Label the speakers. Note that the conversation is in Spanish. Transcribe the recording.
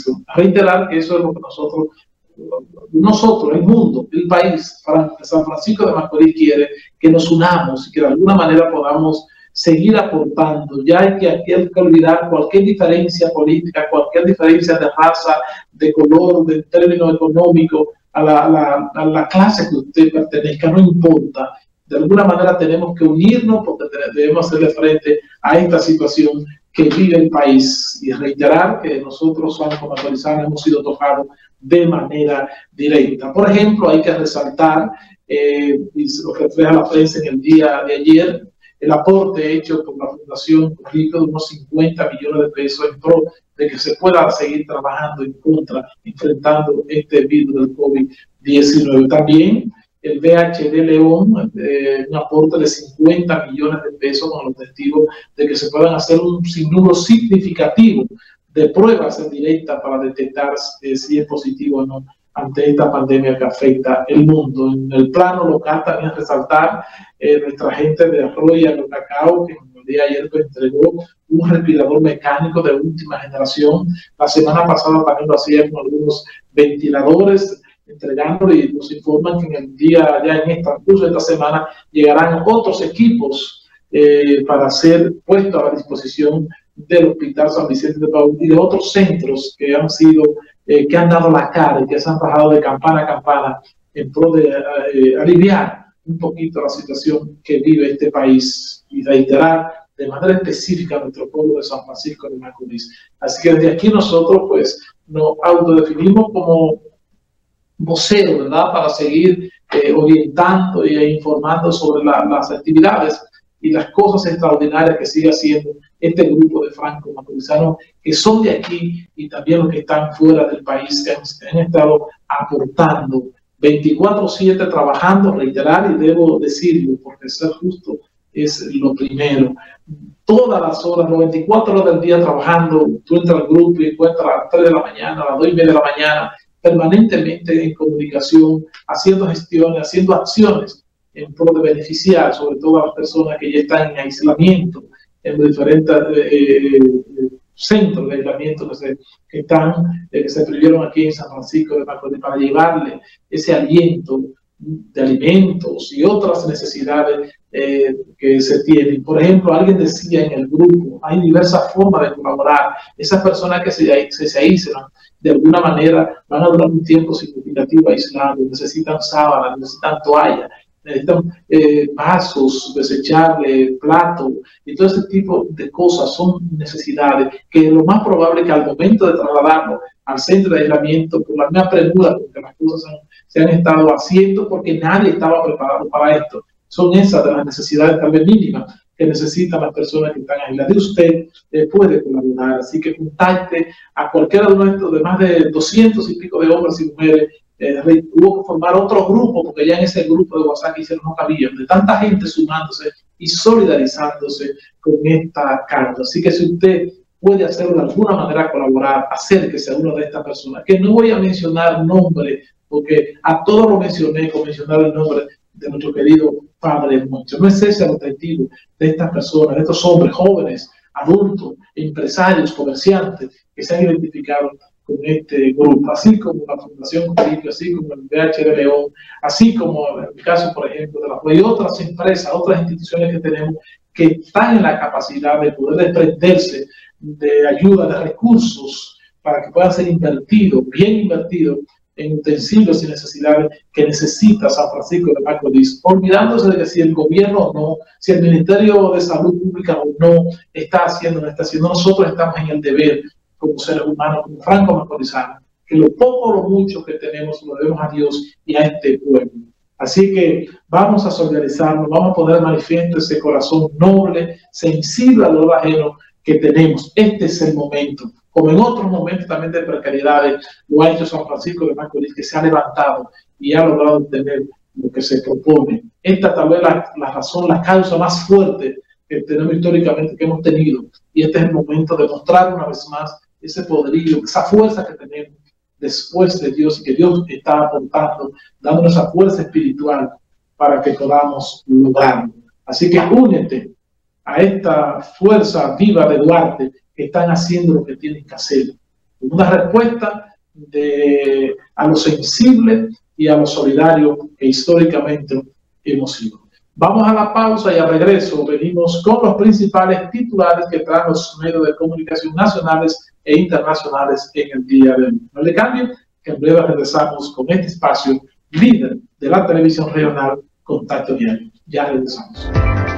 Speaker 1: Francisco. Reiterar que eso es lo que nosotros, el mundo, el país, San Francisco de Macorís quiere que nos unamos y que de alguna manera podamos seguir aportando. Ya hay que olvidar cualquier diferencia política, cualquier diferencia de raza, de color, de término económico, a la clase que usted pertenezca, no importa. De alguna manera tenemos que unirnos porque debemos hacerle frente a esta situación que vive el país y reiterar que nosotros, franco-macorizanos, hemos sido tocados de manera directa. Por ejemplo, hay que resaltar, y lo que refleja la prensa en el día de ayer, el aporte hecho por la Fundación Rico de unos 50 millones de pesos en pro de que se pueda seguir trabajando en contra, enfrentando este virus del COVID-19. También el VHD León, un aporte de 50 millones de pesos con el objetivo de que se puedan hacer un sinnúmero significativo de pruebas en directa para detectar si es positivo o no ante esta pandemia que afecta el mundo. En el plano local también resaltar nuestra gente de Royal Cacao, que el día de ayer entregó un respirador mecánico de última generación. La semana pasada también lo hacía con algunos ventiladores, entregándolo, y nos informan que en el día, ya en este transcurso de esta semana, llegarán otros equipos para ser puestos a la disposición del Hospital San Vicente de Paúl y de otros centros que han sido, que han dado la cara y que se han bajado de campana a campana en pro de aliviar un poquito la situación que vive este país y reiterar de manera específica a nuestro pueblo de San Francisco de Macorís. Así que desde aquí nosotros pues nos autodefinimos como voceros, ¿verdad?, para seguir orientando e informando sobre las actividades y las cosas extraordinarias que sigue haciendo este grupo de franco-macorizanos que son de aquí y también los que están fuera del país, que han estado aportando 24/7 trabajando, reiterar, y debo decirlo porque ser justo es lo primero. Todas las horas, las 24 horas del día trabajando. Tú entras al grupo y encuentras a las 3 de la mañana, a las 2:30 de la mañana, permanentemente en comunicación, haciendo gestiones, haciendo acciones en pro de beneficiar sobre todo a las personas que ya están en aislamiento, en los diferentes centros de aislamiento que se previeron aquí en San Francisco de Macorís, para llevarle ese aliento de alimentos y otras necesidades que se tienen. Por ejemplo, alguien decía en el grupo, hay diversas formas de colaborar. Esas personas que se aíslan, de alguna manera van a durar un tiempo significativo aislados, necesitan sábanas, necesitan toallas, necesitan vasos desechables, platos, y todo ese tipo de cosas son necesidades que lo más probable es que al momento de trasladarlo al centro de aislamiento, por la misma premura, porque las cosas se han estado haciendo, porque nadie estaba preparado para esto. Son esas de las necesidades también mínimas que necesitan las personas que están aisladas. Y usted puede colaborar, así que contacte a cualquiera de nuestros, de más de 200 y pico de hombres y mujeres. Hubo que formar otro grupo, porque ya en ese grupo de WhatsApp que hicieron no cabía, de tanta gente sumándose y solidarizándose con esta causa. Así que si usted puede hacerlo de alguna manera, colaborar, acérquese a una de estas personas, que no voy a mencionar nombre, porque a todos lo mencioné con mencionar el nombre de nuestro querido Padre Moncho. No es ese el objetivo de estas personas, de estos hombres jóvenes, adultos, empresarios, comerciantes, que se han identificado con este grupo, así como la Fundación Rico, así como el VHD León, así como en el caso, por ejemplo, de la y otras empresas, otras instituciones que tenemos que están en la capacidad de poder desprenderse de ayuda, de recursos, para que puedan ser invertidos, bien invertidos, en utensilios y necesidades que necesita San Francisco de Macorís, olvidándose de que si el gobierno o no, si el Ministerio de Salud Pública o no está haciendo, no está haciendo, nosotros estamos en el deber como seres humanos, como franco-macorizanos, que lo poco o lo mucho que tenemos lo debemos a Dios y a este pueblo. Así que vamos a solidarizarnos, vamos a poner de manifiesto ese corazón noble, sensible al dolor ajeno que tenemos. Este es el momento, como en otros momentos también de precariedades, lo ha hecho San Francisco de Macorís, que se ha levantado y ha logrado obtener lo que se propone. Esta tal vez la razón, la causa más fuerte que tenemos históricamente, que hemos tenido, y este es el momento de mostrar una vez más ese poderío, esa fuerza que tenemos después de Dios, y que Dios está aportando, dándonos esa fuerza espiritual para que podamos lograrlo. Así que únete a esta fuerza viva de Duarte, que están haciendo lo que tienen que hacer. una respuesta a lo sensible y a lo solidario que históricamente hemos sido. Vamos a la pausa y al regreso venimos con los principales titulares que traen los medios de comunicación nacionales e internacionales en el día de hoy. No le cambien, que en breve regresamos con este espacio líder de la televisión regional Contacto Diario. Ya regresamos.